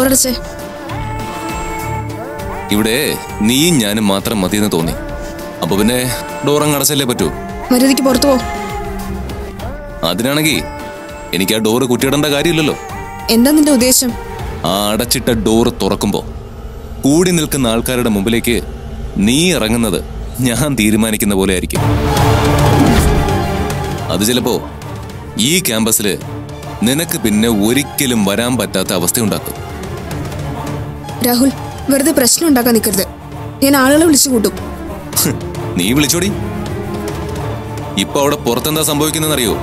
ഡോറടച്ചേ? ഇവിടെ നീയും ഞാനും മാത്രം മതിയെന്ന് തോന്നി. അപ്പൊ പിന്നെ ഡോറങ്ങ് അടച്ചല്ലേ പറ്റൂ. മര്യാദയ്ക്ക് പുറത്തു പോ. അതിനാണെങ്കിൽ എനിക്ക് ആ ഡോറ് കുറ്റിയിടേണ്ട കാര്യമില്ലല്ലോ. എന്താ നിന്റെ ഉദ്ദേശം? ആ അടച്ചിട്ട ഡോറ് തുറക്കുമ്പോ കൂടി നിൽക്കുന്ന ആൾക്കാരുടെ മുമ്പിലേക്ക് നീ ഇറങ്ങുന്നത് ഞാൻ തീരുമാനിക്കുന്ന പോലെ ആയിരിക്കും. അത് ചിലപ്പോ ഈ ക്യാമ്പസില് നിനക്ക് പിന്നെ ഒരിക്കലും വരാൻ പറ്റാത്ത അവസ്ഥയുണ്ടാക്കും. രാഹുൽ, വെറുതെ പ്രശ്നം ഉണ്ടാക്കാൻ നിൽക്കരുത്. ഞാൻ ആളുകളെ വിളിച്ചു കൂട്ടും. നീ വിളിച്ചോടി. ഇപ്പൊ അവിടെ പുറത്തെന്താ സംഭവിക്കുന്നറിയോ?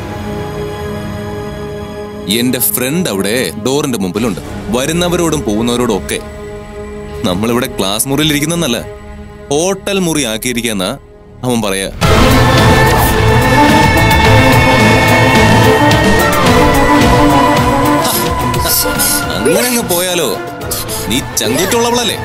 എന്റെ ഫ്രണ്ട് അവിടെ ഡോറിന്റെ മുമ്പിലുണ്ട്. വരുന്നവരോടും പോകുന്നവരോടും ഒക്കെ നമ്മളിവിടെ ക്ലാസ് മുറിയിൽ ഇരിക്കുന്നല്ല, ഹോട്ടൽ മുറി ആക്കിയിരിക്കുന്ന അവൻ പറയാ. അങ്ങനെ അങ്ങ് പോയാലോ? നീ ചങ്കൂറ്റുള്ളവളല്ലേ?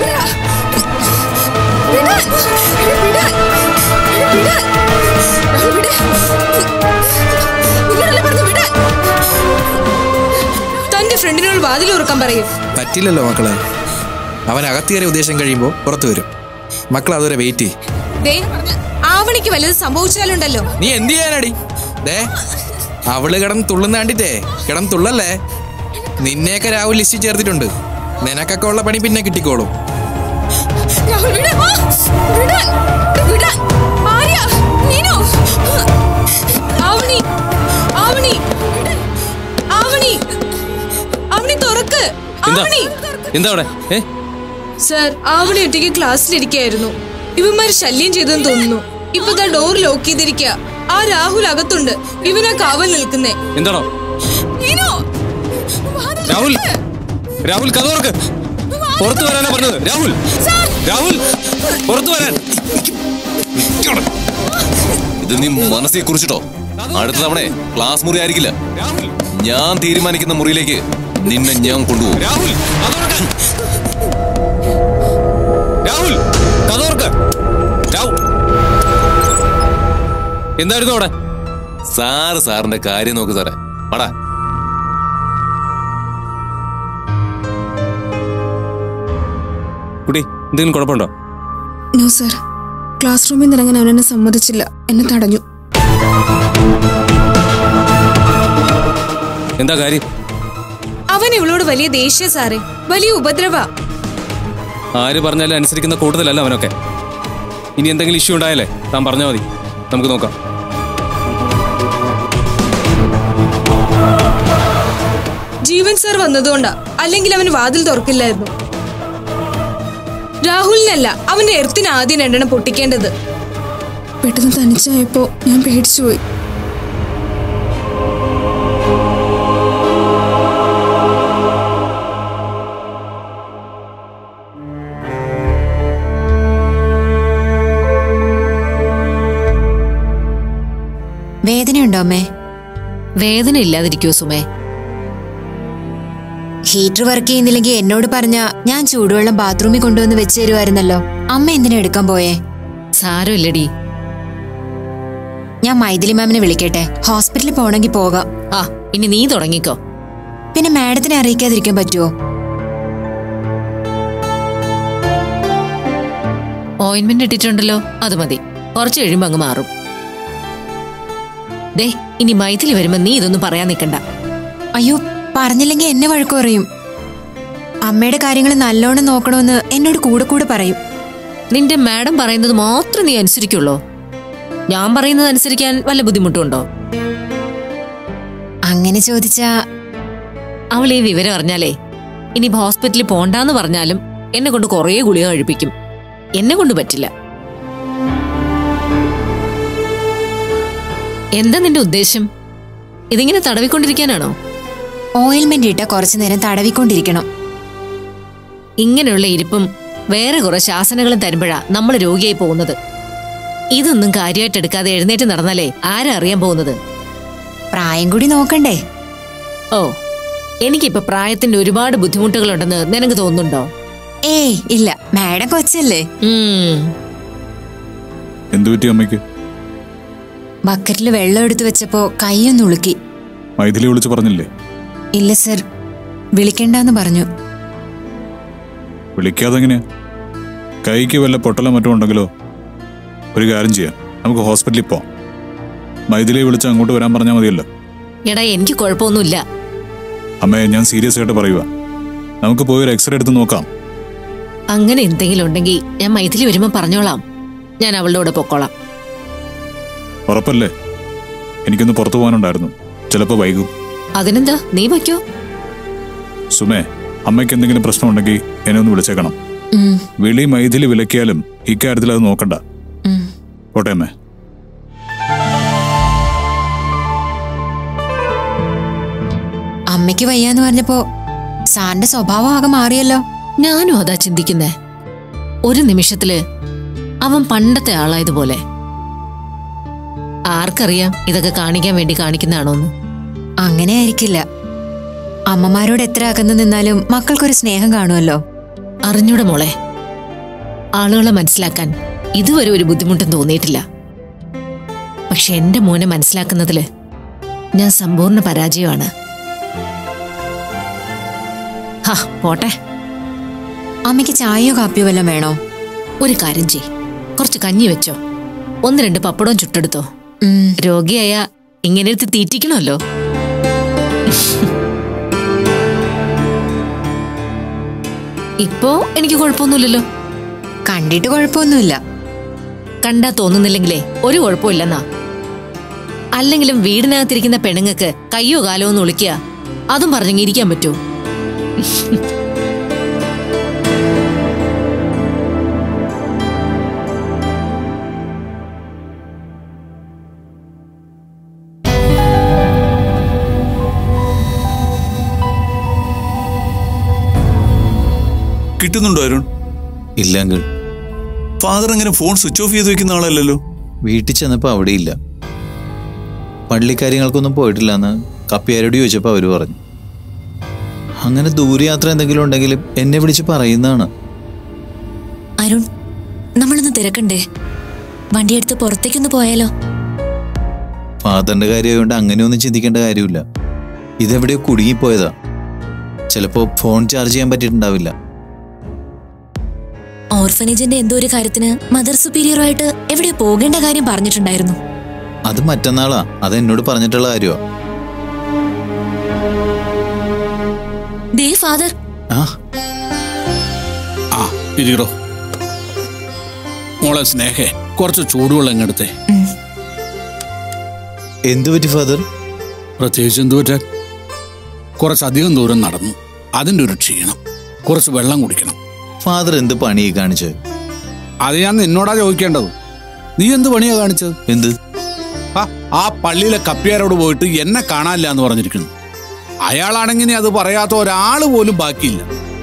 തന്റെ ഫ്രണ്ടിനോട് വാതിൽ ഉറക്കാൻ പറയും. പറ്റില്ലല്ലോ മക്കളെ. അവൻ അകത്തേറിയ ഉദ്ദേശം കഴിയുമ്പോ പുറത്തു വരും. മക്കൾ അതുവരെ വെയിറ്റ് ചെയ്യും. ആവണിക്ക് വല്ലത് സംഭവിച്ചാലുണ്ടല്ലോ. നീ എന്ത് ചെയ്യാനടി? അവള് കിടന്ന് തുള്ളുന്ന കണ്ടിട്ടേ കിടന്ന് തുള്ളല്ലേ. നിന്നെയൊക്കെ രാഹുൽ ലിസ്റ്റിൽ ചേർത്തിട്ടുണ്ട്. നിനക്കൊക്കെ ഉള്ള പണി പിന്നെ കിട്ടിക്കോളും. സർ, ആവണി ഒറ്റയ്ക്ക് ക്ലാസ്സിലിരിക്കായിരുന്നു. ഇവന്മാര് ശല്യം ചെയ്തെന്ന് തോന്നുന്നു. ഇപ്പൊ ഡോർ ലോക്ക് ചെയ്തിരിക്കുക. ആ രാഹുൽ അകത്തുണ്ട്. ഇവനാ കാവൽ നിൽക്കുന്നേ. എന്താണോ രാഹുൽ? രാഹുൽ കഥ തുറക്ക്. പുറത്തു വരാനാ പറഞ്ഞത്. രാഹുൽ, രാഹുൽ പുറത്തു വരാൻ. ഇത് നീ മനസ്സിൽ കുറിച്ചിട്ടോ? അടുത്ത തവണ ക്ലാസ് മുറി ആയിരിക്കില്ല, ഞാൻ തീരുമാനിക്കുന്ന മുറിയിലേക്ക് നിന്നെ ഞാൻ കൊണ്ടുപോകും. രാഹുൽ, രാഹുൽ കഥ തുറക്ക്. എന്തായിരുന്നു അവിടെ? സാറിന്റെ കാര്യം നോക്ക് സാറേ. പടാ. കുട്ടി, എന്തെങ്കിലും കുഴപ്പമുണ്ടോ? നോ സർ, ക്ലാസ് റൂമിൽ നിന്ന് ഇറങ്ങാൻ അവനെന്നെ സമ്മതിച്ചില്ല. എന്നെ തടഞ്ഞു. എന്താ കാര്യം? അവൻ ഇവളോട് വലിയ ദേഷ്യ സാറേ, വലിയ ഉപദ്രവ. ആര് പറഞ്ഞാലും അനുസരിക്കുന്ന കൂടുതലല്ല അവനൊക്കെ. ഇനി എന്തെങ്കിലും ഇഷ്യൂ ഉണ്ടായാലേ താൻ പറഞ്ഞാൽ മതി, നമുക്ക് നോക്കാം. ജീവൻ സർ വന്നതുകൊണ്ടാ, അല്ലെങ്കിൽ അവന് വാതിൽ തുറക്കില്ലായിരുന്നു. രാഹുലിനല്ല, അവന്റെ എർത്തിന് ആദ്യം 2 പൊട്ടിക്കേണ്ടത്. പെട്ടെന്ന് തനിച്ചായപ്പോ ഞാൻ പേടിച്ചുപോയി. വേദനയുണ്ടോ അമ്മേ? വേദന ഇല്ലാതിരിക്കോ സുമേ? ഹീറ്റർ വർക്ക് ചെയ്യുന്നില്ലെങ്കിൽ എന്നോട് പറഞ്ഞാ ഞാൻ ചൂടുവെള്ളം ബാത്റൂമിൽ കൊണ്ടുവന്ന് വെച്ച് തരുമായിരുന്നല്ലോ. അമ്മ എന്തിനാ എടുക്കാൻ പോയേ? സാരമില്ലടി, ഞാൻ മൈഥിലി മാമിനെ വിളിക്കട്ടെ. ഹോസ്പിറ്റലിൽ പോണെങ്കിൽ പോകാം. ആ, ഇനി നീ തുടങ്ങിക്കോ. പിന്നെ മാഡത്തിനെ അറിയിക്കാതിരിക്കാൻ പറ്റുമോ? ഓയിന്റ്മെന്റ് ഇട്ടിട്ടുണ്ടല്ലോ, അത് മതി. കുറച്ച് കഴിയുമ്പോ അങ്ങ് മാറും. ദേ, ഇനി മൈഥിലി വരുമ്പോ നീ ഇതൊന്നും പറയാൻ നിൽക്കണ്ട. അയ്യോ, പറഞ്ഞില്ലെങ്കിൽ എന്നെ വഴക്കു പറയും. അമ്മയുടെ കാര്യങ്ങൾ നല്ലോണം നോക്കണമെന്ന് എന്നോട് കൂടെ കൂടെ പറയും. നിന്റെ മാഡം പറയുന്നത് മാത്രം നീ അനുസരിക്കുള്ളൂ. ഞാൻ പറയുന്നത് അനുസരിക്കാൻ വല്ല ബുദ്ധിമുട്ടുണ്ടോ? അങ്ങനെ ചോദിച്ചാ അവൾ ഈ വിവരം അറിഞ്ഞാലേ ഇനി ഹോസ്പിറ്റലിൽ പോണ്ടാന്ന് പറഞ്ഞാലും എന്നെ കൊണ്ട് കുറേ ഗുളിക കഴിപ്പിക്കും. എന്നെ കൊണ്ട് പറ്റില്ല. എന്താ നിന്റെ ഉദ്ദേശം? ഇതിങ്ങനെ തടവിക്കൊണ്ടിരിക്കാനാണോ? ഓയിൽമെന്റ് ഇട്ട കുറച്ചു നേരം തടവിക്കൊണ്ടിരിക്കണം. ഇങ്ങനെയുള്ള ഇരിപ്പും വേറെ കുറെ ശാസനകളും തരുമ്പോഴാ നമ്മൾ രോഗിയായി പോകുന്നത്. ഇതൊന്നും കാര്യമായിട്ട് എടുക്കാതെ എഴുന്നേറ്റ് നടന്നാലേ ആരാ അറിയാൻ പോകുന്നത്? പ്രായം കൂടി നോക്കണ്ടേ? ഓ, എനിക്കിപ്പോ പ്രായത്തിന്റെ ഒരുപാട് ബുദ്ധിമുട്ടുകളുണ്ടെന്ന് നിനക്ക് തോന്നുന്നുണ്ടോ? ഏയ് ഇല്ല, മാഡം കൊച്ചല്ലേ. എന്തു പറ്റി അമ്മയ്ക്ക്? ബക്കറ്റിൽ വെള്ളം എടുത്തു വെച്ചപ്പോ കൈയൊന്നുളുക്കി. മൈഥിലി വിളിച്ചു പറഞ്ഞില്ലേ? ഇല്ല സർ, വിളിക്കണ്ടെന്ന് പറഞ്ഞു. വിളിക്കാതെങ്ങനെയാ? കൈക്ക് വല്ല പൊട്ടലോ മറ്റോ ഉണ്ടെങ്കിലോ? ഒരു കാര്യം ചെയ്യാം, നമുക്ക് ഹോസ്പിറ്റലിൽ പോവാം. മൈഥിലിയെ വിളിച്ച് അങ്ങോട്ട് വരാൻ പറഞ്ഞാൽ മതിയല്ലോ. എടാ, എനിക്ക് കുഴപ്പമൊന്നുമില്ല. അമ്മേ, ഞാൻ സീരിയസ് ആയിട്ട് പറയുക. നമുക്ക് പോയി ഒരു എക്സ്റേ എടുത്ത് നോക്കാം. അങ്ങനെ എന്തെങ്കിലും ഉണ്ടെങ്കിൽ ഞാൻ മൈഥിലി വരുമ്പോ പറഞ്ഞോളാം. ഞാൻ അവളുടെ കൂടെ പൊക്കോളാം. ഉറപ്പല്ലേ? എനിക്കൊന്ന് പുറത്തു പോകാനുണ്ടായിരുന്നു, ചിലപ്പോ വൈകും. അതിനെന്താ, നീ വയ്ക്കോ. സുമേ, അമ്മയ്ക്ക് എന്തെങ്കിലും പ്രശ്നമുണ്ടെങ്കിൽ എന്നെ ഒന്ന് വിളിച്ചേക്കണം. വിളി മൈഥിലി വിലക്കിയാലും ഇക്കാര്യത്തിൽ അത് നോക്കണ്ട. പോട്ടെ അമ്മേ. അമ്മയ്ക്ക് വയ്യാന്ന് പറഞ്ഞപ്പോ സാറിന്റെ സ്വഭാവം ആകെ മാറിയല്ലോ. ഞാനും അതാ ചിന്തിക്കുന്നേ. ഒരു നിമിഷത്തില് അവൻ പണ്ടത്തെ ആളായതുപോലെ. ആർക്കറിയാം ഇതൊക്കെ കാണിക്കാൻ വേണ്ടി കാണിക്കുന്നതാണോന്ന്. അങ്ങനെ ആയിരിക്കില്ല. അമ്മമാരോട് എത്ര അകന്നു നിന്നാലും മക്കൾക്കൊരു സ്നേഹം കാണുമല്ലോ. അറിഞ്ഞൂടെ മോളെ, ആളുകളെ മനസ്സിലാക്കാൻ ഇതുവരെ ഒരു ബുദ്ധിമുട്ടും തോന്നിയിട്ടില്ല. പക്ഷെ എന്റെ മോനെ മനസ്സിലാക്കുന്നതില് ഞാൻ സമ്പൂർണ്ണ പരാജയമാണ്. പോട്ടെ. അമ്മയ്ക്ക് ചായയോ കാപ്പിയോ വല്ലതും വേണോ? ഒരു കാര്യം ചെയ്, കുറച്ച് കഞ്ഞി വെച്ചോ, 1-2 പപ്പടവും ചുട്ടെടുത്തോ. രോഗിയായ ഇങ്ങനെ എടുത്ത് തീറ്റിക്കണമല്ലോ. ഇപ്പോ എനിക്ക് കുഴപ്പമൊന്നുമില്ലല്ലോ. കണ്ടിട്ട് കുഴപ്പമൊന്നുമില്ല. കണ്ടാ തോന്നുന്നില്ലെങ്കിലേ ഒരു കുഴപ്പമില്ലെന്നാ. അല്ലെങ്കിലും വീടിനകത്തിരിക്കുന്ന പെണ്ണുങ്ങൾക്ക് കയ്യോ കാലോ ഒന്ന് ഒളിക്കുക, അതും പറഞ്ഞിരിക്കാൻ പറ്റൂ? കിട്ടുന്നുണ്ടോ അരുൺ? ഇല്ല അങ്കിൾ. ഫാദർ അങ്ങനെ ഫോൺ സ്വിച്ച് ഓഫ് ചെയ്ത് വെക്കുന്ന ആളല്ലല്ലോ. വീട്ടിൽ ചെന്നപ്പോൾ അവിടെ ഇല്ല. പള്ളിക്കാര്യങ്ങൾക്കൊന്നും പോയിട്ടില്ല എന്ന് കപ്പിയാരോട് ചോദിച്ചപ്പോൾ അവർ പറഞ്ഞു. അങ്ങനെ ദൂരയാത്ര എന്തെങ്കിലും ഉണ്ടെങ്കിലും എന്നെ വിളിച്ച് പറയുന്നതാണ്. അരുൺ, നമ്മളൊന്ന് തിരക്കണ്ടേ? വണ്ടിയെടുത്ത് പുറത്തേക്കൊന്ന് പോയാലോ? ഫാദറിന്റെ കാര്യമായതുകൊണ്ട് അങ്ങനെയൊന്നും ചിന്തിക്കേണ്ട കാര്യമില്ല. ഇതെവിടെയോ കുടുങ്ങിപ്പോയതാ. ചിലപ്പോൾ ഫോൺ ചാർജ് ചെയ്യാൻ പറ്റിയിട്ടുണ്ടാവില്ല. ഓർഫനേജിന്റെ എന്തോ ഒരു കാര്യത്തിന് മദർ സുപ്പീരിയറുമായിട്ട് എവിടെയോ പോകേണ്ട കാര്യം പറഞ്ഞിട്ടുണ്ടായിരുന്നു. അത് മറ്റന്നാളാ. അത് എന്നോട് പറഞ്ഞിട്ടുള്ള കാര്യമാ. ദേ ഫാദർ. ഇരിക്കടോ മോളെ. സ്നേഹേ, കുറച്ച് ചൂടുവെള്ളം എങ്ങടുത്തേ. എന്തു പറ്റി ഫാദർ? പ്രത്യേകിച്ച് എന്തു പറ്റാൻ? കുറച്ചധികം ദൂരം നടന്നു, അതിൻ്റെ ഒരു ക്ഷീണം. കുറച്ച് വെള്ളം കുടിക്കണം. ഫാദർ എന്ത് പണിയാ കാണിച്ചത്? അത് ഞാൻ നിന്നോടാ ചോദിക്കേണ്ടത്. നീ എന്ത് പണിയാ കാണിച്ചത്? എന്ത്? ആ പള്ളിയിലെ കപ്പിയാരോട് പോയിട്ട് എന്നെ കാണാനില്ല എന്ന് പറഞ്ഞിരിക്കുന്നു. അയാളാണെങ്കിൽ അത് പറയാത്ത ഒരാൾ പോലും ബാക്കിയില്ല.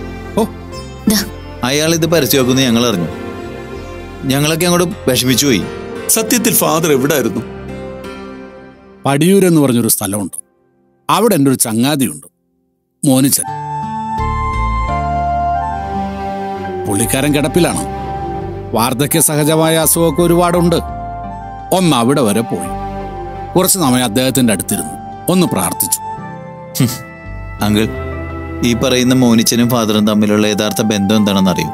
അയാൾ ഇത് പരസ്യമാക്കുന്നു ഞങ്ങൾ അറിഞ്ഞു. ഞങ്ങളൊക്കെ അങ്ങോട്ട് വിഷമിച്ചു പോയി. സത്യത്തിൽ ഫാദർ എവിടായിരുന്നു? പടിയൂരെന്ന് പറഞ്ഞൊരു സ്ഥലമുണ്ട്. അവിടെ എൻ്റെ ഒരു ചങ്ങാതിയുണ്ട്, മോനിച്ചൻ. പുള്ളിക്കാരൻ കിടപ്പിലാണ്. വാർദ്ധക്യ സഹജമായ അസുഖമൊക്കെ ഒരുപാടുണ്ട്. ഒന്ന് അവിടെ വരെ പോയി കുറച്ച് സമയം അദ്ദേഹത്തിന്റെ അടുത്തിരുന്നു, ഒന്ന് പ്രാർത്ഥിച്ചു. അങ്കിൾ, ഈ പറയുന്ന മോനിച്ചനും ഫാദറും തമ്മിലുള്ള യഥാർത്ഥ ബന്ധം എന്താണെന്ന് അറിയൂ?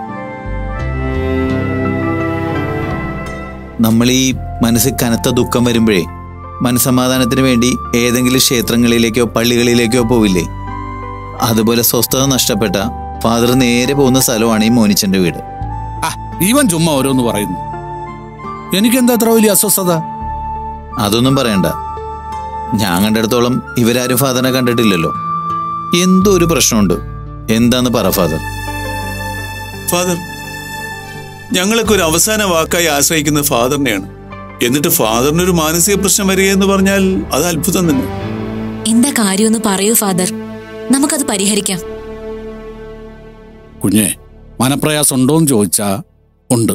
നമ്മൾ ഈ മനസ്സിൽ കനത്ത ദുഃഖം വരുമ്പോഴേ മനസ്സമാധാനത്തിന് വേണ്ടി ഏതെങ്കിലും ക്ഷേത്രങ്ങളിലേക്കോ പള്ളികളിലേക്കോ പോവില്ലേ? അതുപോലെ സ്വസ്ഥത നഷ്ടപ്പെട്ട ഫാദർ നേരെ പോകുന്ന സ്ഥലമാണ് ഈ മോനിച്ചന്റെ വീട്. ഈവൻ ചുമ്മാ ഓരോന്ന് പറയുന്നു. എനിക്കെന്താ അത്ര വലിയ അസ്വസ്ഥത? അതൊന്നും പറയണ്ട. ഞാൻ കണ്ടിടത്തോളം ഇവരാരും ഫാദറിനെ കണ്ടിട്ടില്ലല്ലോ. എന്തോ ഒരു പ്രശ്നമുണ്ട്. എന്താന്ന് പറ ഫാദർ. ഫാദർ, ഞങ്ങളൊക്കെ ഒരു അവസാന വാക്കായി ആശ്രയിക്കുന്ന ഫാദറിനെയാണ്. എന്നിട്ട് ഫാദറിനൊരു മാനസിക പ്രശ്നം വരികയെന്ന് പറഞ്ഞാൽ അത് അത്ഭുതം തന്നെ. എന്താ കാര്യമെന്ന് പറയൂ ഫാദർ, നമുക്കത് പരിഹരിക്കാം. കുഞ്ഞെ, മനപ്രയാസം ഉണ്ടോന്ന് ചോദിച്ചാ ഉണ്ട്.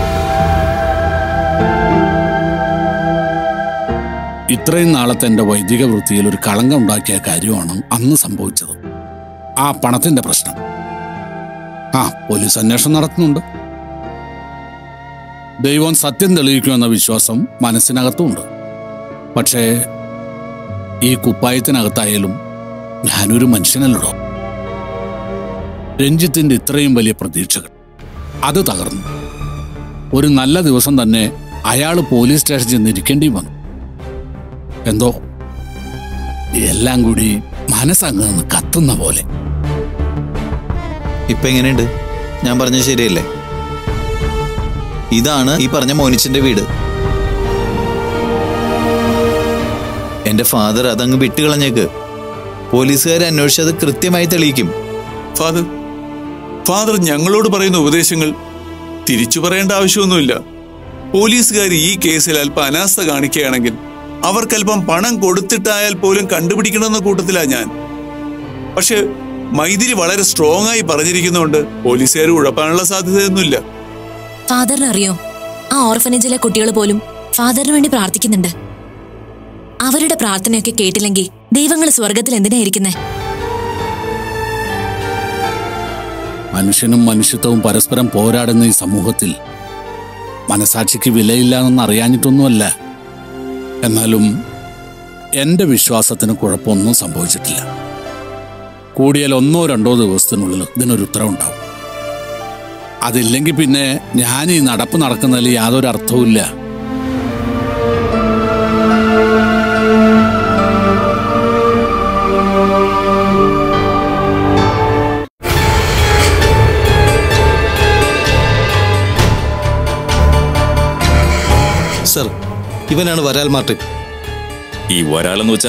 ഇത്രയും നാളത്തെ എൻ്റെ വൈദിക വൃത്തിയിൽ ഒരു കളങ്കം ഉണ്ടാക്കിയ കാര്യമാണ് അന്ന് സംഭവിച്ചത്. ആ പണത്തിന്റെ പ്രശ്നം. പോലീസ് അന്വേഷണം നടത്തുന്നുണ്ട്. ദൈവം സത്യം തെളിയിക്കുമെന്ന വിശ്വാസം മനസ്സിനകത്തുമുണ്ട്. പക്ഷേ ഈ കുപ്പായത്തിനകത്തായാലും ഞാനൊരു മനുഷ്യനല്ലടോ. രഞ്ജിത്തിന്റെ ഇത്രയും വലിയ പ്രതീക്ഷകൾ അത് തകർന്നു. ഒരു നല്ല ദിവസം തന്നെ അയാൾ പോലീസ് സ്റ്റേഷനിൽ ചെന്നിരിക്കേണ്ടി വന്നു. എന്തോ എല്ലാം കൂടി മനസ്സങ്ങ് കത്തുന്ന പോലെ. ഇപ്പൊ എങ്ങനെയുണ്ട്? ഞാൻ പറഞ്ഞത് ശരിയല്ലേ? ഇതാണ് ഈ പറഞ്ഞ മോനിച്ചിന്റെ വീട്. എന്റെ ഫാദർ അതങ്ങ് വിട്ടുകളഞ്ഞേക്ക്. പോലീസുകാരെ അന്വേഷിച്ചത് കൃത്യമായി തെളിയിക്കും. ഫാദർ ഞങ്ങളോട് പറയുന്ന ഉപദേശങ്ങൾ തിരിച്ചു പറയേണ്ട ആവശ്യമൊന്നുമില്ല. പോലീസുകാർ ഈ കേസിൽ അല്പം അനാസ്ഥ കാണിക്കുകയാണെങ്കിൽ അവർക്കല്പം പണം കൊടുത്തിട്ടായാൽ പോലും കണ്ടുപിടിക്കണമെന്ന കൂട്ടത്തിലാ ഞാൻ. പക്ഷെ മൈഥിലി വളരെ സ്ട്രോങ് ആയി പറഞ്ഞിരിക്കുന്നതുകൊണ്ട് പോലീസുകാർ ഉഴപ്പാനുള്ള സാധ്യതയൊന്നുമില്ല. ഫാദറിന് അറിയോ, ആ ഓർഫനേജിലെ കുട്ടികൾ പോലും ഫാദറിന് വേണ്ടി പ്രാർത്ഥിക്കുന്നുണ്ട്. അവരുടെ പ്രാർത്ഥനയൊക്കെ കേട്ടില്ലെങ്കിൽ ദൈവങ്ങൾ സ്വർഗത്തിൽ എന്തിനാ ഇരിക്കുന്നേ? മനുഷ്യനും മനുഷ്യത്വവും പരസ്പരം പോരാടുന്ന ഈ സമൂഹത്തിൽ മനസാക്ഷിക്ക് വിലയില്ലാന്നെന്ന് അറിയാഞ്ഞിട്ടൊന്നുമല്ല. എന്നാലും എന്റെ വിശ്വാസത്തിന് കുഴപ്പമൊന്നും സംഭവിച്ചിട്ടില്ല. കൂടിയാൽ 1-2 ദിവസത്തിനുള്ളിൽ ഇതിനൊരു ഉത്തരവുണ്ടാവും. അതില്ലെങ്കിൽ പിന്നെ ഞാൻ ഈ നടപ്പ് നടക്കുന്നതിൽ യാതൊരു അർത്ഥവുമില്ല. സർ, ഇവനാണ് വരാൽ മാർട്ടിൻ. ഈ വരാലെന്ന് വെച്ചാ?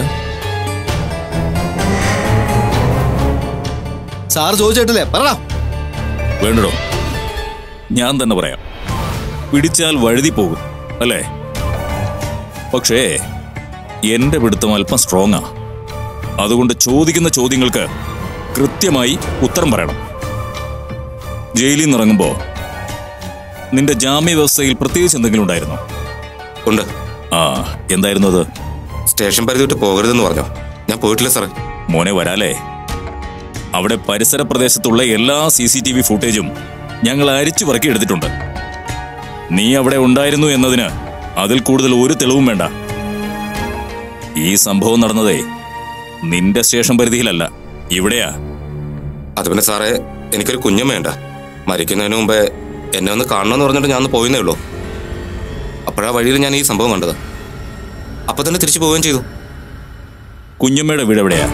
സാർ ചോദിച്ചിട്ടില്ലേ? പറടാ. വേണ്ടടോ, ഞാൻ തന്നെ പറയാം. പിടിച്ചാൽ വഴുതി പോകും അല്ലേ? പക്ഷേ എന്റെ പിടുത്തം അല്പം സ്ട്രോങ്ങാ. അതുകൊണ്ട് ചോദിക്കുന്ന ചോദ്യങ്ങൾക്ക് കൃത്യമായി ഉത്തരം പറയണം. ജയിലിൽ നിന്ന് ഇറങ്ങുമ്പോ നിന്റെ ജാമ്യ വ്യവസ്ഥയിൽ പ്രത്യേകിച്ച് എന്തെങ്കിലും ഉണ്ടായിരുന്നോ? ഉണ്ട്. ആ, എന്തായിരുന്നു അത്? സ്റ്റേഷൻ പരിധി വിട്ട് പോകരുതെന്ന് പറഞ്ഞോ? ഞാൻ പോയിട്ടില്ല സാറേ. മോനെ വരാലേ, അവിടെ പരിസര പ്രദേശത്തുള്ള എല്ലാ CCTV ഫുട്ടേജും ഞങ്ങൾ അരിച്ചു പറക്കി എടുത്തിട്ടുണ്ട്. നീ അവിടെ ഉണ്ടായിരുന്നു എന്നതിന് അതിൽ കൂടുതൽ ഒരു തെളിവും വേണ്ട. ഈ സംഭവം നടന്നതേ നിന്റെ സ്റ്റേഷൻ പരിധിയിലല്ല, ഇവിടെയാ. അത് പിന്നെ സാറേ, എനിക്കൊരു കുഞ്ഞും വേണ്ട. മരിക്കുന്നതിന് മുമ്പേ എന്നെ ഒന്ന് കാണണമെന്ന് പറഞ്ഞിട്ട് ഞാൻ ഒന്ന് പോയെന്നേ ഉള്ളൂ. അപ്പോഴാ വഴിയിൽ ഞാൻ ഈ സംഭവം കണ്ടത്. അപ്പൊ തന്നെ തിരിച്ചു പോവുകയും ചെയ്തു. കുഞ്ഞമ്മയുടെ വീട് എവിടെയാ?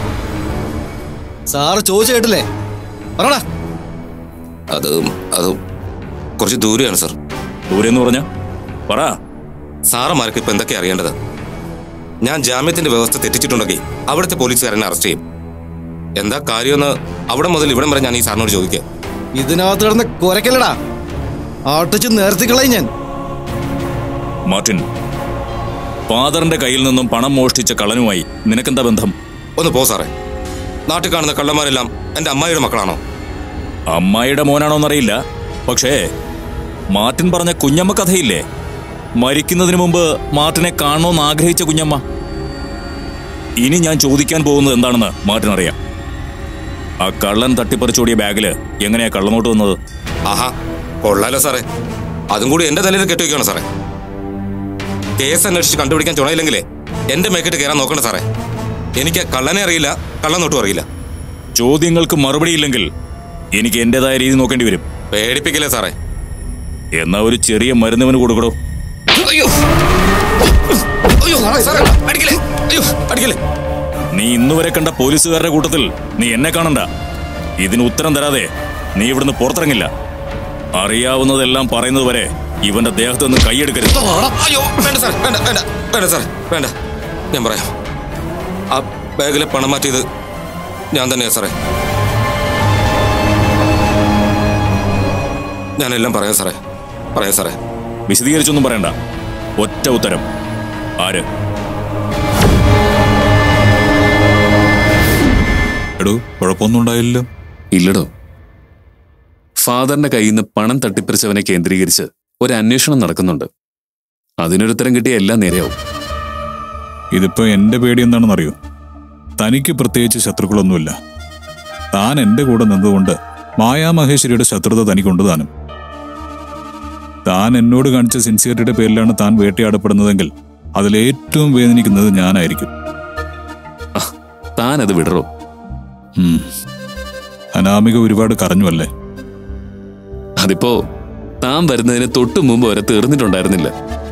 സാറ് ചോദിച്ചു കേട്ടില്ലേ? പറടാ. അത് കുറച്ച് ദൂരെയാണ് സാർ. ദൂരെന്ന് പറഞ്ഞ പറ. സാറന്മാർക്ക് ഇപ്പൊ എന്തൊക്കെയാ അറിയേണ്ടത്? ഞാൻ ജാമ്യത്തിന്റെ വ്യവസ്ഥ തെറ്റിച്ചിട്ടുണ്ടെങ്കിൽ അവിടുത്തെ പോലീസുകാരനെ അറസ്റ്റ് ചെയ്യും. എന്താ കാര്യമെന്ന് അവിടെ മുതൽ ഇവിടം വരെ ഞാൻ ഈ സാറിനോട് ചോദിക്കുക. ഇതിനകത്ത് കിടന്ന് കുരക്കല്ലടാ, ആട്ടിച്ച് നേർത്തിക്കളയും ഞാൻ. മാർട്ടിൻ, ഫാദറിന്റെ കയ്യിൽ നിന്നും പണം മോഷ്ടിച്ച കള്ളനുമായി നിനക്കെന്താ ബന്ധം? ഒന്ന് പോ സാറേ. നാട്ടിൽ കാണുന്ന കള്ളന്മാരെല്ലാം എന്റെ അമ്മായിയുടെ മക്കളാണോ? അമ്മായിയുടെ മോനാണോന്നറിയില്ല. പക്ഷേ മാർട്ടിൻ പറഞ്ഞ കുഞ്ഞമ്മ കഥയില്ലേ, മരിക്കുന്നതിന് മുമ്പ് മാർട്ടിനെ കാണണമെന്ന് ആഗ്രഹിച്ച കുഞ്ഞമ്മ. ഇനി ഞാൻ ചോദിക്കാൻ പോകുന്നത് എന്താണെന്ന് മാർട്ടിൻ അറിയാം. ആ കള്ളൻ തട്ടിപ്പറിച്ചോടിയ ബാഗില് എങ്ങനെയാ കള്ളനോട്ട് വന്നത്? ആഹാ, കൊള്ളാലോ സാറേ. അതും കൂടി എന്റെ തലയിൽ കെട്ടിവെക്കുകയാണ് സാറേ. കേസ് അന്വേഷിച്ച് കണ്ടുപിടിക്കാൻ ചുണയില്ലെങ്കിലേ എന്റെ മേക്കിട്ട് കയറാൻ നോക്കണം സാറേ. എനിക്ക് കള്ളനെ അറിയില്ല, കള്ളനോട്ടും അറിയില്ല. ചോദ്യങ്ങൾക്ക് മറുപടിയില്ലെങ്കിൽ എനിക്ക് എന്റേതായ രീതി നോക്കേണ്ടി വരും. പേടിപ്പിക്കില്ലേ സാറേ? എന്നാ ഒരു ചെറിയ മരുന്നിവന് കൊടുക്കടോ. നീ ഇന്നുവരെ കണ്ട പോലീസുകാരുടെ കൂട്ടത്തിൽ നീ എന്നെ കാണണ്ട. ഇതിന് ഉത്തരം തരാതെ നീ ഇവിടുന്ന് പുറത്തിറങ്ങില്ല. അറിയാവുന്നതെല്ലാം പറയുന്നത് വരെ ഇവന്റെ ദേഹത്ത് നിന്ന് കൈയെടുക്കരുത്. വേണ്ട, ഞാൻ പറയാം. ആ ബാഗിലെ പണം മാറ്റിയത് ഞാൻ തന്നെയാ സാറേ. ഞാനെല്ലാം പറയാം സാറേ. വിശദീകരിച്ചൊന്നും പറയണ്ട, ഒറ്റ ഉത്തരം. ആര്? എടോ, കുഴപ്പമൊന്നും ഉണ്ടായില്ലല്ലോ? ഇല്ലടോ. ഫാദറിന്റെ കയ്യിൽ നിന്ന് പണം തട്ടിപ്പറിച്ചവനെ കേന്ദ്രീകരിച്ച് ഒരു അന്വേഷണം നടക്കുന്നുണ്ട്. അതിനൊരുത്തരം കിട്ടിയ എല്ലാം നേരെയാവും. ഇതിപ്പോ എന്റെ പേടി എന്താണെന്നറിയോ? തനിക്ക് പ്രത്യേകിച്ച് ശത്രുക്കളൊന്നുമില്ല. താൻ എന്റെ കൂടെ നിന്നുകൊണ്ട് മായാമഹേശ്വരിയുടെ ശത്രുത തനിക്കുണ്ട്. താൻ എന്നോട് കാണിച്ച സിൻസിയറിറ്റിയുടെ പേരിലാണ് താൻ വേട്ടയാടപ്പെടുന്നതെങ്കിൽ അതിലേറ്റവും വേദനിക്കുന്നത് ഞാനായിരിക്കും. താൻ അത് വിടറോ? അനാമിക ഒരുപാട് കരഞ്ഞു അല്ലേ? അതിപ്പോ താൻ വരുന്നതിന് തൊട്ടു മുമ്പ് വരെ തീർന്നിട്ടുണ്ടായിരുന്നില്ല.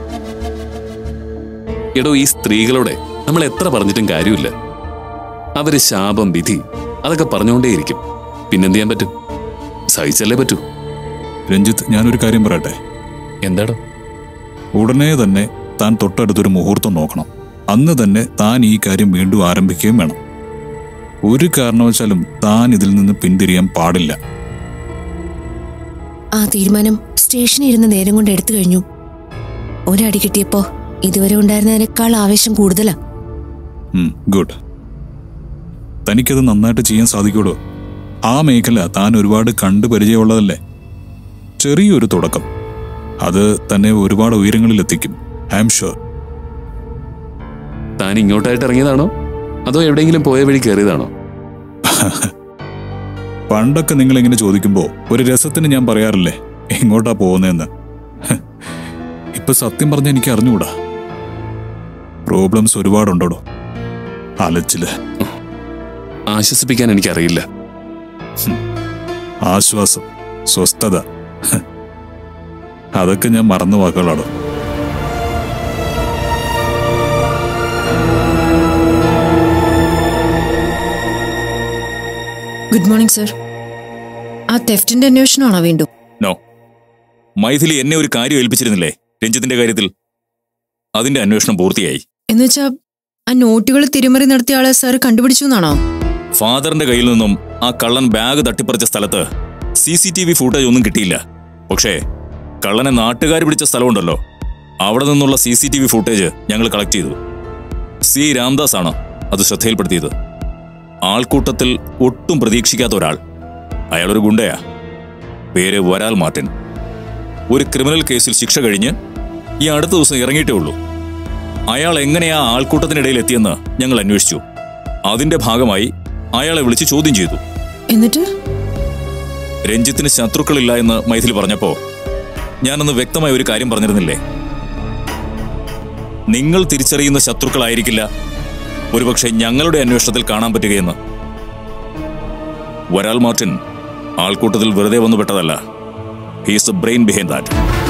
എടോ, ഈ സ്ത്രീകളോടെ നമ്മൾ എത്ര പറഞ്ഞിട്ടും കാര്യമില്ല. അവര് ശാപം, വിധി അതൊക്കെ പറഞ്ഞുകൊണ്ടേയിരിക്കും. പിന്നെന്ത് ചെയ്യാൻ പറ്റും? സഹിച്ചല്ലേ പറ്റൂ. രഞ്ജിത്ത്, ഞാനൊരു കാര്യം പറയട്ടെ. എന്താടോ? ഉടനെ തന്നെ താൻ തൊട്ടടുത്തൊരു മുഹൂർത്തം നോക്കണം. അന്ന് തന്നെ താൻ ഈ കാര്യം വീണ്ടും ആരംഭിക്കുകയും വേണം. ഒരു കാരണവശാലും താൻ ഇതിൽ നിന്ന് പിന്തിരിയാൻ പാടില്ല. ആ തീരുമാനം സ്റ്റേഷനിൽ ഇരുന്ന നേരം കൊണ്ട് എടുത്തു കഴിഞ്ഞു. ഒരടി കിട്ടിയപ്പോ ഇതുവരെ ഉണ്ടായിരുന്നതിനേക്കാൾ ആവേശം കൂടുതലാ. ഗുഡ്. തനിക്കത് നന്നായിട്ട് ചെയ്യാൻ സാധിക്കൂടോ? ആ മേഖല താൻ ഒരുപാട് കണ്ടു പരിചയമുള്ളതല്ലേ. ചെറിയൊരു തുടക്കം അത് തന്നെ ഒരുപാട് ഉയരങ്ങളിലെത്തിക്കും. I am sure. താൻ ഇങ്ങോട്ടായിട്ട് ഇറങ്ങിയതാണോ അതോ എവിടെയെങ്കിലും പോയ വഴി കയറിയതാണോ? പണ്ടൊക്കെ നിങ്ങൾ ഇങ്ങനെ ചോദിക്കുമ്പോ ഒരു രസത്തിന് ഞാൻ പറയാറില്ലേ എങ്ങോട്ടാ പോകുന്നതെന്ന്. ഇപ്പൊ സത്യം പറഞ്ഞ എനിക്ക് അറിഞ്ഞുകൂടാ. പ്രോബ്ലംസ് ഒരുപാടുണ്ടോ. അലച്ചില്. ആശ്വസിപ്പിക്കാൻ എനിക്കറിയില്ല. ആശ്വാസം, സ്വസ്ഥത, അതൊക്കെ ഞാൻ മറന്നു വാക്കുകളാണോ. Good morning sir. ആ തെഫ്റ്റിന്റെ അന്വേഷണമാണോ വീണ്ടും? നോ. മൈഥിലി എന്നെ ഒരു കാര്യം ഏൽപ്പിച്ചിരുന്നില്ലേ രഞ്ജിത്തിന്റെ കാര്യത്തിൽ? അതിന്റെ അന്വേഷണം പൂർത്തിയായി. എന്നുവെച്ചാ ആ നോട്ടുകൾ തിരിമറി നടത്തിയ ആളെ സാർ കണ്ടുപിടിച്ചു എന്നാണോ? ഫാദറിന്റെ കയ്യിൽ നിന്നും ആ കള്ളൻ ബാഗ് തട്ടിപ്പറിച്ച സ്ഥലത്ത് CCTV ഫൂട്ടേജ് ഒന്നും കിട്ടിയില്ല. പക്ഷേ കള്ളനെ നാട്ടുകാർ പിടിച്ച സ്ഥലമുണ്ടല്ലോ, അവിടെ നിന്നുള്ള CCTV ഫൂട്ടേജ് ഞങ്ങൾ കളക്ട് ചെയ്തു. C. രാംദാസ് ആണ് അത് ശ്രദ്ധയിൽപ്പെടുത്തിയത്. ആൾക്കൂട്ടത്തിൽ ഒട്ടും പ്രതീക്ഷിക്കാത്ത ഒരാൾ. അയാളൊരു ഗുണ്ടയാ. പേര് വരാൽ മാർട്ടിൻ. ഒരു ക്രിമിനൽ കേസിൽ ശിക്ഷ കഴിഞ്ഞ് ഈ അടുത്ത ദിവസം ഇറങ്ങിയിട്ടേ ഉള്ളൂ. അയാൾ എങ്ങനെയാ ആൾക്കൂട്ടത്തിനിടയിൽ എത്തിയെന്ന് ഞങ്ങൾ അന്വേഷിച്ചു. അതിന്റെ ഭാഗമായി അയാളെ വിളിച്ച് ചോദ്യം ചെയ്തു. എന്നിട്ട് രഞ്ജിത്തിന് ശത്രുക്കളില്ല എന്ന് മൈഥിലി പറഞ്ഞപ്പോ ഞാനന്ന് വ്യക്തമായ ഒരു കാര്യം പറഞ്ഞിരുന്നില്ലേ? നിങ്ങൾ തിരിച്ചറിയുന്ന ശത്രുക്കളായിരിക്കില്ല ഒരുപക്ഷെ ഞങ്ങളുടെ അന്വേഷണത്തിൽ കാണാൻ പറ്റുകയെന്ന്. വരാൽ മാർട്ടിൻ ആൾക്കൂട്ടത്തിൽ വെറുതെ വന്നു പെട്ടതല്ല. He's the brain behind that.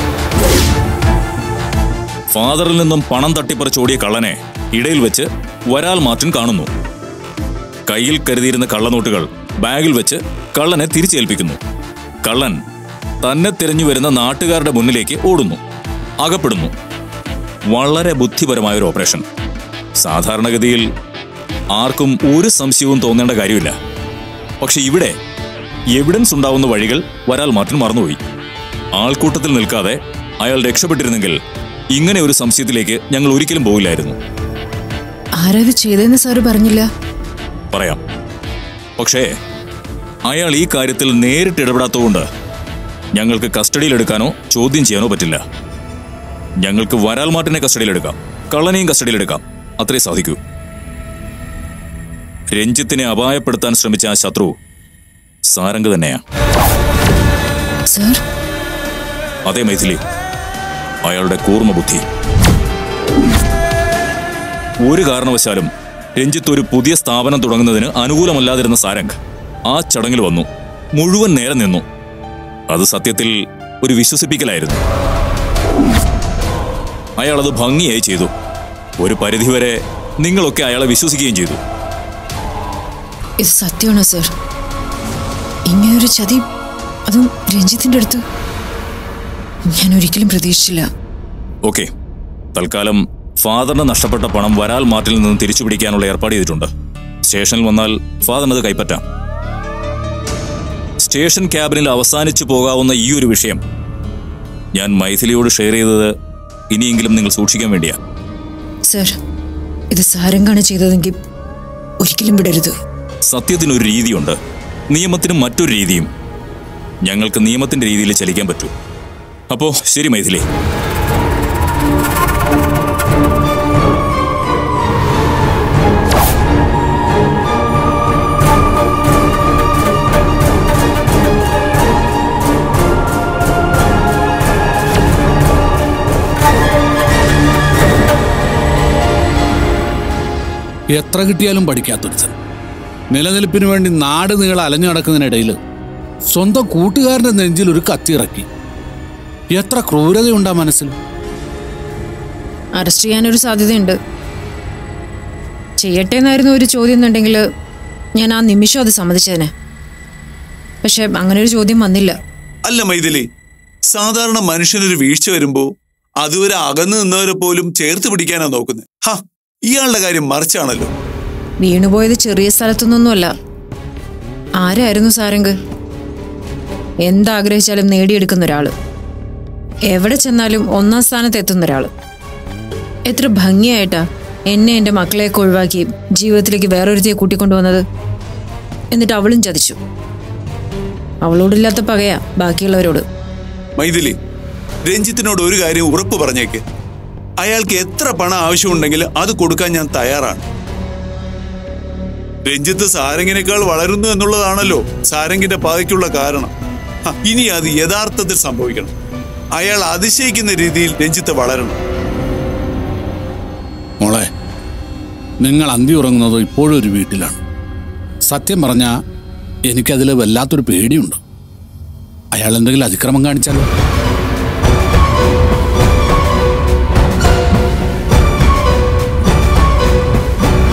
ഫാദറിൽ നിന്നും പണം തട്ടിപ്പറിച്ചോടിയ കള്ളനെ ഇടയിൽ വെച്ച് വരാൽ മാർട്ടിൻ കാണുന്നു. കയ്യിൽ കരുതിയിരുന്ന കള്ളനോട്ടുകൾ ബാഗിൽ വെച്ച് കള്ളനെ തിരിച്ചേൽപ്പിക്കുന്നു. കള്ളൻ തന്നെ തിരഞ്ഞു വരുന്ന നാട്ടുകാരുടെ മുന്നിലേക്ക് ഓടുന്നു, അകപ്പെടുന്നു. വളരെ ബുദ്ധിപരമായൊരു ഓപ്പറേഷൻ. സാധാരണഗതിയിൽ ആർക്കും ഒരു സംശയവും തോന്നേണ്ട കാര്യമില്ല. പക്ഷെ ഇവിടെ എവിഡൻസ് ഉണ്ടാവുന്ന വഴികൾ വരാൽ മാർട്ടിൻ മറന്നുപോയി. ആൾക്കൂട്ടത്തിൽ നിൽക്കാതെ അയാൾ രക്ഷപ്പെട്ടിരുന്നെങ്കിൽ ഇങ്ങനെ ഒരു സംശയത്തിലേക്ക് ഞങ്ങൾ ഒരിക്കലും പോകില്ലായിരുന്നു. ആരത് ചെയ്തെന്ന് സാറ് പറഞ്ഞില്ല? പറയാം. പക്ഷേ അയാൾ ഈ കാര്യത്തിൽ നേരിട്ട് ഇടപെടാത്തതുകൊണ്ട് ഞങ്ങൾക്ക് കസ്റ്റഡിയിലെടുക്കാനോ ചോദ്യം ചെയ്യാനോ പറ്റില്ല. ഞങ്ങൾക്ക് വരാൽ മാർട്ടിനെ കസ്റ്റഡിയിലെടുക്കാം, കള്ളനെയും കസ്റ്റഡിയിലെടുക്കാം, അത്രേ സാധിക്കൂ. രഞ്ജിത്തിനെ അപായപ്പെടുത്താൻ ശ്രമിച്ച ആ ശത്രു സാരംഗ് തന്നെയാ. അതെ മൈഥിലി, അയാളുടെ കൂർമ്മ ബുദ്ധി. ഒരു കാരണവശാലും രഞ്ജിത്ത് ഒരു പുതിയ സ്ഥാപനം തുടങ്ങുന്നതിന് അനുകൂലമല്ലാതിരുന്ന സാരംഗ് ആ ചടങ്ങിൽ വന്നു, മുഴുവൻ നേരം നിന്നു. അത് സത്യത്തിൽ ഒരു വിശ്വസിപ്പിക്കലായിരുന്നു. അയാളത് ഭംഗിയായി ചെയ്തു. ഒരു പരിധിവരെ നിങ്ങളൊക്കെ അയാളെ വിശ്വസിക്കുകയും ചെയ്തു. ഇത് സത്യമാണോ സർ? ഇങ്ങനൊരു ചതി, അതും രഞ്ജിത്തിന്റെ അടുത്ത്, ഞാൻ ഒരിക്കലും പ്രതീക്ഷിച്ചില്ല. ഓക്കെ, തൽക്കാലം ഫാദറിന് നഷ്ടപ്പെട്ട പണം വരാൽ മാർട്ടിൽ നിന്ന് തിരിച്ചു പിടിക്കാനുള്ള ഏർപ്പാട് ചെയ്തിട്ടുണ്ട്. സ്റ്റേഷനിൽ വന്നാൽ ഫാദറിനത് കൈപ്പറ്റാം. സ്റ്റേഷൻ ക്യാബിനിൽ അവസാനിച്ചു പോകാവുന്ന ഈ ഒരു വിഷയം ഞാൻ മൈഥിലിയോട് ഷെയർ ചെയ്തത് ഇനിയെങ്കിലും നിങ്ങൾ സൂക്ഷിക്കാൻ വേണ്ടിയാ. സർ, ഇത് സാരംഗാണ് ചെയ്തതെങ്കിൽ ഒരിക്കലും വിടരുത്. സത്യത്തിനൊരു രീതിയുണ്ട്, നിയമത്തിന് മറ്റൊരു രീതിയും. ഞങ്ങൾക്ക് നിയമത്തിന്റെ രീതിയിൽ ചലിക്കാൻ പറ്റൂ. അപ്പോ ശരി മൈഥിലി. എത്ര കിട്ടിയാലും പഠിക്കാത്തൊരുത്തൻ നിലനിൽപ്പിന് വേണ്ടി നാട് നീളെ അലഞ്ഞു നടക്കുന്നതിനിടയിൽ സ്വന്തം കൂട്ടുകാരന്റെ നെഞ്ചിൽ ഒരു കത്തിയിറക്കി. എത്ര ക്രൂരതയുണ്ടാ മനസ്സിൽ. അറസ്റ്റ് ചെയ്യാനൊരു സാധ്യതയുണ്ട്. ചെയ്യട്ടെ എന്നായിരുന്നു ഒരു ചോദ്യം എന്നുണ്ടെങ്കിൽ ഞാൻ ആ നിമിഷം അത് സമ്മതിച്ചതിന്. പക്ഷെ അങ്ങനെ ഒരു ചോദ്യം വന്നില്ല. അല്ല മൈഥിലി, സാധാരണ മനുഷ്യനൊരു വീഴ്ച വരുമ്പോ അതുവരെ അകന്നു നിന്നവരെ പോലും ചേർത്ത് പിടിക്കാനാ നോക്കുന്നത്. ഇയാളുടെ കാര്യം മറിച്ചാണല്ലോ. വീണുപോയത് ചെറിയ സ്ഥലത്തുനിന്നൊന്നുമല്ല. ആരായിരുന്നു സാരംഗ്? എന്താഗ്രഹിച്ചാലും നേടിയെടുക്കുന്ന ഒരാള്, എവിടെ ചെന്നാലും ഒന്നാം സ്ഥാനത്ത് എത്തുന്ന ഒരാള്. എത്ര ഭംഗിയായിട്ടാ എന്നെ എൻ്റെ മക്കളെയൊക്കെ ഒഴിവാക്കി ജീവിതത്തിലേക്ക് വേറൊരുത്തിയെ കൂട്ടിക്കൊണ്ടുവന്നത്. എന്നിട്ട് അവളും ചതിച്ചു. അവളോടില്ലാത്ത പകയാ ബാക്കിയുള്ളവരോട്. മൈഥിലി, രഞ്ജിത്തിനോട് ഒരു കാര്യം ഉറപ്പ് പറഞ്ഞേക്ക്. അയാൾക്ക് എത്ര പണം ആവശ്യമുണ്ടെങ്കിൽ അത് കൊടുക്കാൻ ഞാൻ തയ്യാറാണ്. രഞ്ജിത്ത് സാരംഗിനേക്കാൾ വളരുന്നു എന്നുള്ളതാണല്ലോ സാരംഗിന്റെ പാതയ്ക്കുള്ള കാരണം. ഇനി അത് യഥാർത്ഥത്തിൽ സംഭവിക്കണം. അയാൾ അതിശയിക്കുന്ന രീതിയിൽ രഞ്ജിത്ത് വളരണം. മോളെ, നിങ്ങൾ അന്തി ഉറങ്ങുന്നതോ ഇപ്പോഴും ഒരു വീട്ടിലാണ്. സത്യം പറഞ്ഞാൽ എനിക്കതിൽ വല്ലാത്തൊരു പേടിയുണ്ട്. അയാൾ എന്തെങ്കിലും അതിക്രമം കാണിച്ചാലോ?